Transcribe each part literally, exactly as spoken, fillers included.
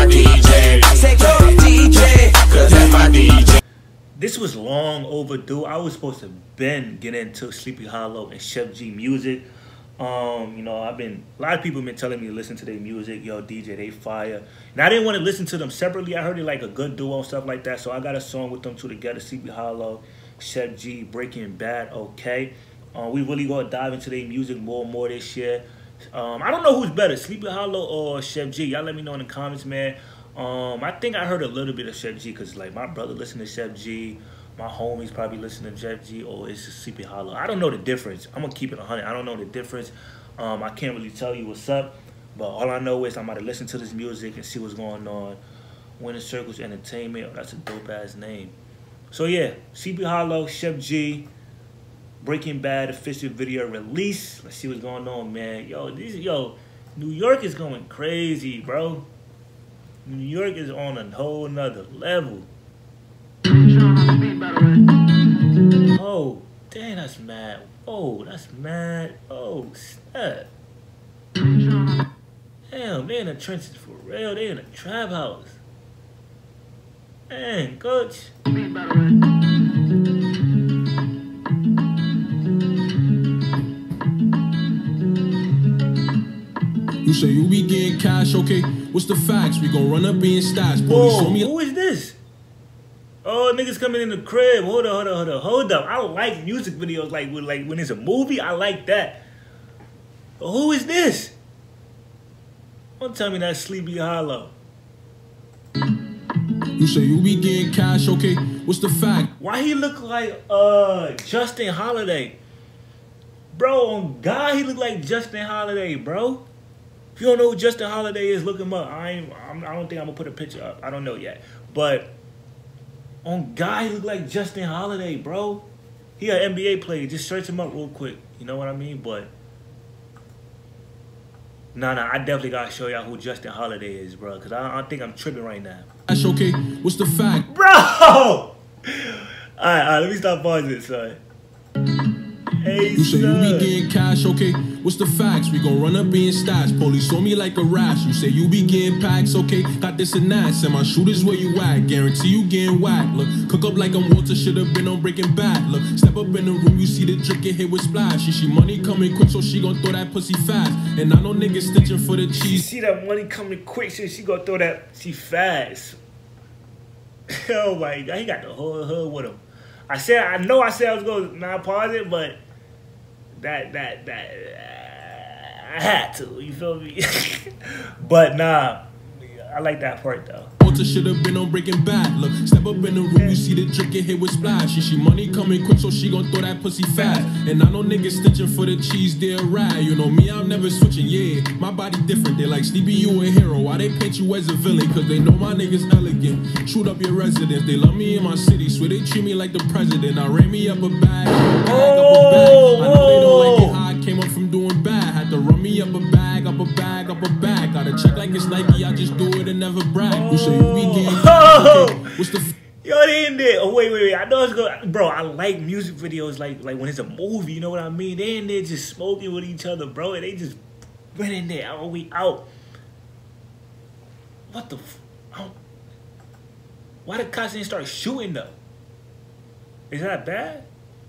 D J. I said go D J, cause that's my D J. This was long overdue. I was supposed to been get into Sleepy Hallow and Sheff G music. Um, you know, I've been, a lot of people have been telling me to listen to their music. Yo, D J, they fire. And I didn't want to listen to them separately. I heard it like a good duo and stuff like that. So I got a song with them two together, Sleepy Hallow, Sheff G, Breaking Bad, okay. Uh, we really gonna dive into their music more and more this year. Um, I don't know who's better, Sleepy Hallow or Sheff G. Y'all let me know in the comments, man. Um, I think I heard a little bit of Sheff G because, like, my brother listened to Sheff G. My homies probably listen to Sheff G, or it's just Sleepy Hallow. I don't know the difference. I'm going to keep it one hundred. I don't know the difference. Um, I can't really tell you what's up. But all I know is I'm about to listen to this music and see what's going on. Winning Circles Entertainment. Oh, that's a dope-ass name. So, yeah, Sleepy Hallow, Sheff G, Breaking Bad official video release. Let's see what's going on, man. Yo, this, yo, New York is going crazy, bro. New York is on a whole nother level. Oh, damn, that's mad. Oh, that's mad. Oh, snap. Damn, they in the trenches for real. They in a trap house. Man, coach. You say you be getting cash, okay? What's the facts? We gon' run up in stats. Whoa, who is this? Oh, niggas coming in the crib. Hold up, hold up, hold up, hold up. I don't like music videos like when, like when it's a movie. I like that. But who is this? Don't tell me that's Sleepy Hallow. You say you be getting cash, okay? What's the fact? Why he look like uh Justin Holiday? Bro, on God, he look like Justin Holiday, bro. If you don't know who Justin Holiday is, look him up. I ain't, I'm, I don't think I'm gonna put a picture up. I don't know yet. But on God, he look like Justin Holiday, bro. He an N B A player. Just search him up real quick. You know what I mean? But nah, nah, I definitely gotta show y'all who Justin Holiday is, bro. Cause I, I think I'm tripping right now. That's okay. What's the fact, bro? All right, all right. Let me stop pausing it, son. Hey, you say son. You be getting cash, okay? What's the facts? We gon' run up in stats. Police on me like a rash. You say you be getting packs, okay? Got this and that. Send my shooters where you at. Guarantee you getting whacked. Look, cook up like I'm Walter. Should've been on Breaking Bad. Look, step up in the room. You see the drink get hit with splash. She, she money coming quick, so she gon' throw that pussy fast. And I know niggas stitching for the cheese. She see that money coming quick, so she gon' throw that. She fast. Oh my God, he got the whole hood with him. I said, I know I said I was gonna not pause it, but that that that uh, I had to. You feel me? But nah, I like that part though. Walter should have been on Breaking Bad. Look, step up in the room, you see the drink get hit with splash. She, she money coming quick, so she gon' throw that pussy fast. And I know niggas stitching for the cheese, they're right. You know me, I'm never switching, yeah. My body different, they like Sleepy, you a hero. Why they paint you as a villain? Cause they know my niggas elegant. Shoot up your residence, they love me in my city. Swear they treat me like the president. I ran me up a bag, bag up a bag. I know they don't like it how I came up from doing bad. Had to run me up a bag, up a bag, up a bag. Gotta check like it's Nike, I just do it and never brag. You say you be getting oh. Okay. What's the yo, they in there. Oh wait, wait, wait. I know it's good, bro. I like music videos like like when it's a movie. You know what I mean? They in there just smoking with each other, bro. And they just went in there. Oh, we out. What the? F I don't, why the cops didn't start shooting though? Is that bad?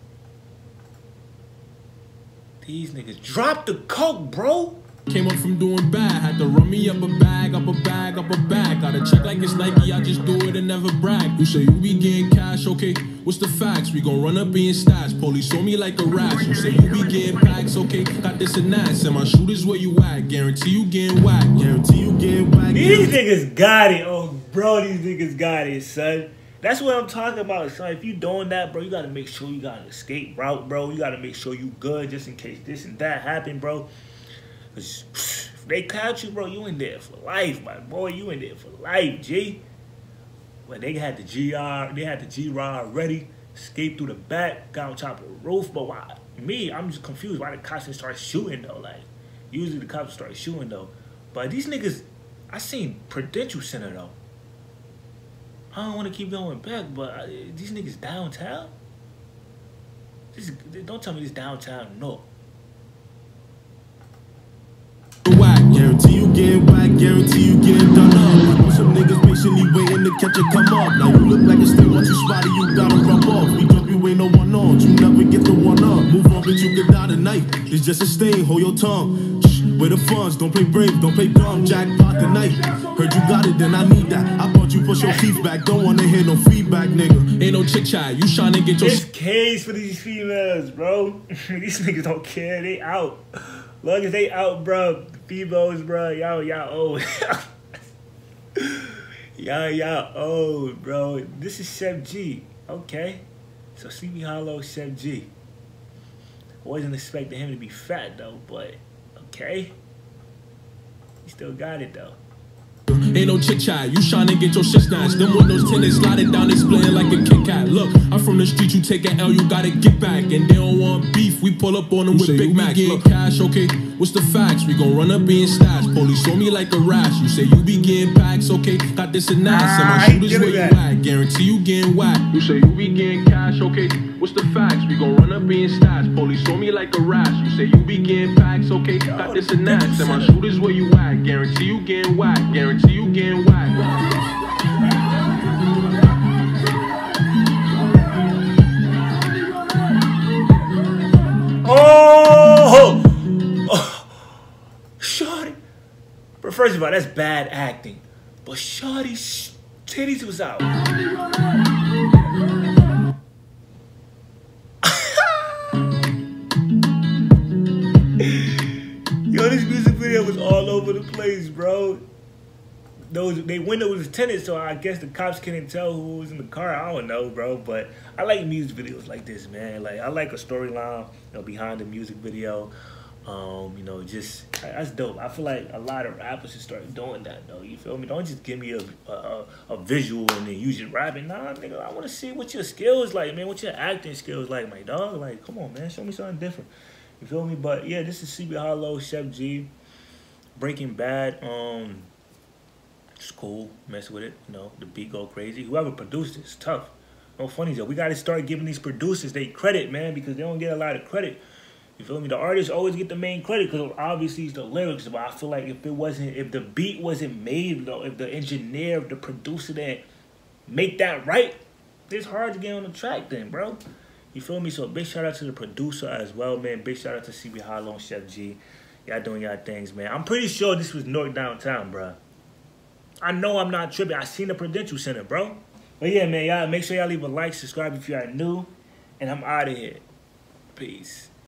These niggas dropped the coke, bro. Came up from doing bad, had to run me up a bag, up a bag, up a bag. Gotta check like it's Nike, I just do it and never brag. You say you be getting cash, okay? What's the facts? We gon' run up in stats. Police on me like a rash. You say you be getting packs, okay? Got this and that. Send my shooters where you at. Guarantee you getting whacked. Guarantee you getting whacked. These niggas got it, oh bro. These niggas got it, son. That's what I'm talking about, son. If you doing that, bro, you gotta make sure you got an escape route, bro. You gotta make sure you good just in case this and that happen, bro. Cause if they catch you, bro, you in there for life, my boy. You in there for life, G. But they had the G R, they had the G R ready, escaped through the back, got on top of the roof. But why? Me, I'm just confused why the cops didn't start shooting though. Like, usually the cops start shooting though. But these niggas, I seen Prudential Center though. I don't want to keep going back, but I, these niggas downtown. This, don't tell me this downtown, no. Guarantee you get whack, guarantee you get done up. Some It's just a stain, hold your tongue. Shh, where the funds, don't play brave, don't play dumb. Jackpot tonight. Heard you got it, then I need that. I thought you push your teeth back, don't wanna hear no feedback, nigga. Ain't no chit chat, you trying to get your. It's case for these females, bro. These niggas don't care, they out. Long as they out, bro. Females, bro, y'all, y'all old. y'all, y'all old, bro. This is Sheff G, okay? So Sleepy Hallow, Sheff G. Wasn't expecting him to be fat though, but okay. He still got it though. Ain't no chit chat, you tryna get your shit snatched. Them windows tinted, sliding down, displaying like a Kit Kat. Look, I'm from the street, you take an L, you gotta get back. And they don't want beef, we pull up on them with Big Macs. Look, cash, okay, what's the facts? We gon' run up being stashed. Police show me like a rash. You say you be getting packs, okay, got this and that. Send my shooters where you at, guarantee you getting whacked. You say you be getting cash, okay, what's the facts? We gon' run up being stashed. Police show me like a rash. You say you be getting packs, okay, got this and that. Send my shooters where you at, guarantee you getting whacked. Guarantee you getting whacked. Oh, oh. Shorty. But first of all, that's bad acting. But Shorty's titties was out. Yo, this music video was all over the place, bro. Those they window was tinted, so I guess the cops couldn't tell who was in the car. I don't know, bro. But I like music videos like this, man. Like I like a storyline, you know, behind the music video. Um, you know, just that's dope. I feel like a lot of rappers should start doing that, though. You feel me? Don't just give me a a, a visual and then use it rapping. Nah, nigga, I want to see what your skills like, man. What your acting skills like, my dog. Like, come on, man. Show me something different. You feel me? But yeah, this is Sleepy Hallow, Sheff G, Breaking Bad. Um. It's cool, mess with it, you know, the beat go crazy. Whoever produced it, it's tough. No funny though. We gotta start giving these producers they credit, man, because they don't get a lot of credit. You feel me? The artists always get the main credit because obviously it's the lyrics, but I feel like if it wasn't, if the beat wasn't made though, if the engineer, if the producer didn't make that right, it's hard to get on the track then, bro. You feel me? So big shout out to the producer as well, man. Big shout out to Sleepy Hallow and Sheff G. Y'all doing y'all things, man. I'm pretty sure this was North Downtown, bro. I know I'm not tripping. I seen the Prudential Center, bro. But yeah, man, y'all make sure y'all leave a like, subscribe if you are new, and I'm out of here. Peace.